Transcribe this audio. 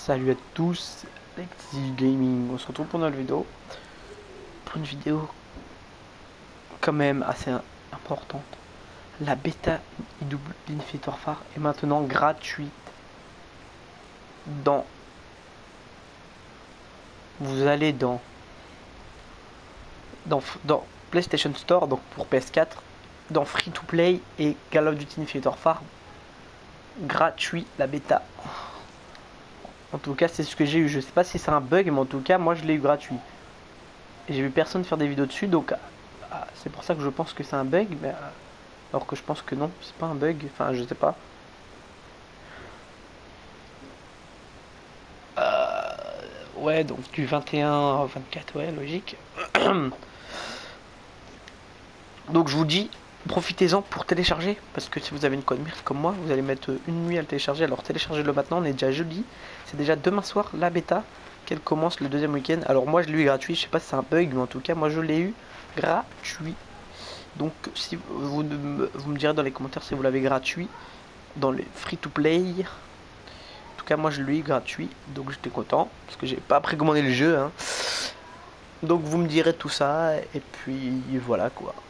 Salut à tous, Lexi Gaming, on se retrouve pour une nouvelle vidéo. Pour une vidéo quand même assez importante. La bêta d'Infinite Warfare est maintenant gratuite dans... Vous allez dans PlayStation Store, donc pour PS4, dans Free to Play et Call of Duty Infinite Warfare. Gratuit la bêta. En tout cas, c'est ce que j'ai eu. Je sais pas si c'est un bug, mais en tout cas, moi je l'ai eu gratuit. Et j'ai vu personne faire des vidéos dessus, donc c'est pour ça que je pense que c'est un bug, mais alors que je pense que non, c'est pas un bug. Enfin, je sais pas. Ouais, donc du 21 au 24, ouais, logique. Donc je vous dis, profitez-en pour télécharger, parce que si vous avez une code mire comme moi, vous allez mettre une nuit à le télécharger. Alors téléchargez-le maintenant, on est déjà jeudi. C'est déjà demain soir la bêta qu'elle commence le deuxième week-end. Alors moi je l'ai eu gratuit, je sais pas si c'est un bug, mais en tout cas moi je l'ai eu gratuit. Donc si vous me direz dans les commentaires si vous l'avez gratuit dans les free to play. En tout cas moi je l'ai eu gratuit, donc j'étais content parce que j'ai pas précommandé le jeu, hein. Donc vous me direz tout ça et puis voilà quoi.